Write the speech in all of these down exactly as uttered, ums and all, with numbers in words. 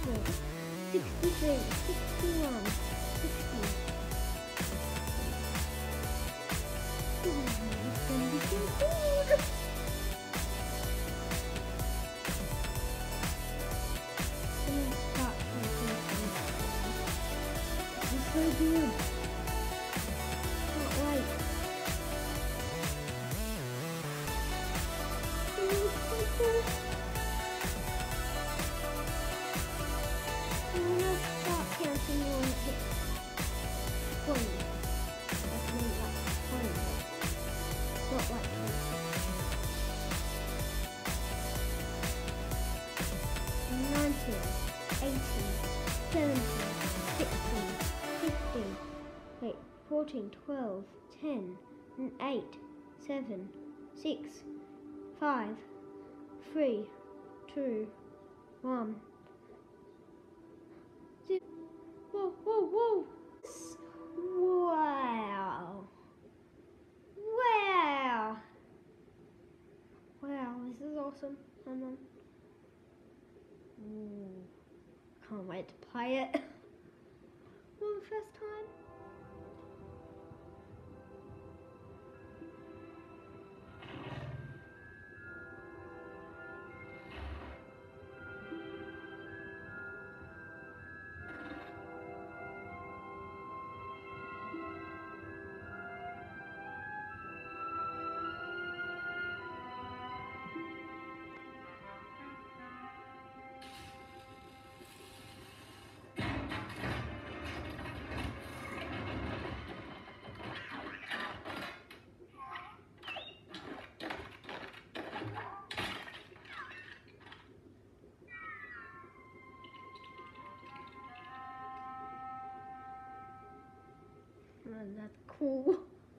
sixty-three, sixty-one, sixty. Ooh, it's gonna be so good. I'm gonna start something. This is so good. Can't wait. Oh, it's so good. I'm gonna start counting when it hits twenty. I mean like twenty. Not like twenty. nineteen, eighteen, seventeen, sixteen, fifteen, wait, fourteen, twelve, ten, and eight, seven, six, five, three, two, one. Whoa, whoa, whoa! Wow! Wow! Wow, this is awesome. Hold on. Ooh, can't wait to play it for the first time. Oh, that's cool.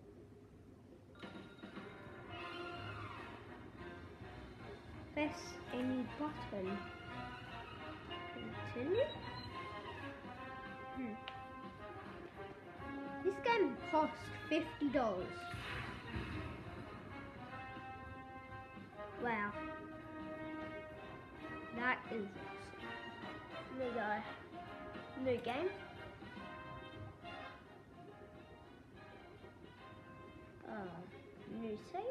Press any button. Continue. Hmm. This game cost fifty dollars. Wow. That is awesome. There we go. New game. Uh, new save.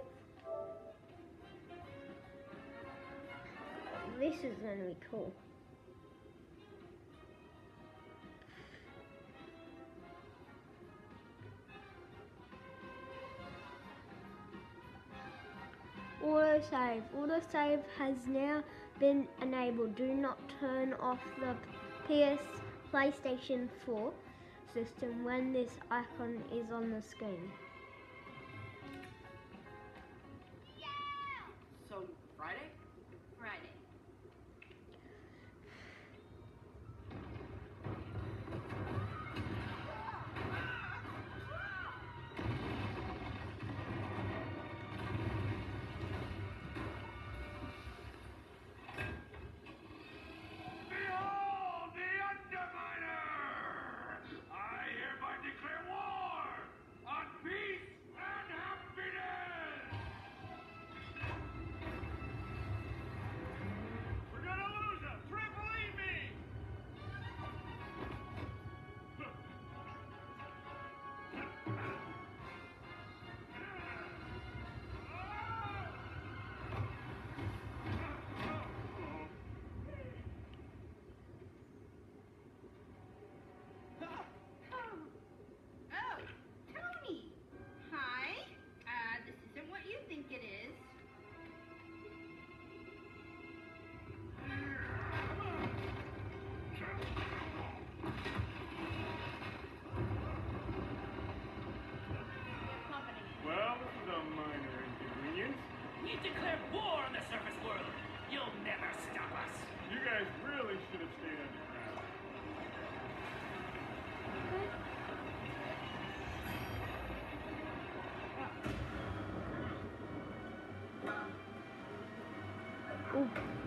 This is going to be cool. Autosave. Autosave has now been enabled. Do not turn off the P S PlayStation four system when this icon is on the screen. So, Friday? Friday. Behold the Underminer! I hereby declare war on peace and happiness! We're gonna lose him! Trip, believe me! Oh, Tony! Hi. Uh, this isn't what you think it is. Well, this is a minor inconvenience. We declare war on the surface world. You'll never stop us. You guys really should have stayed underground. Oh.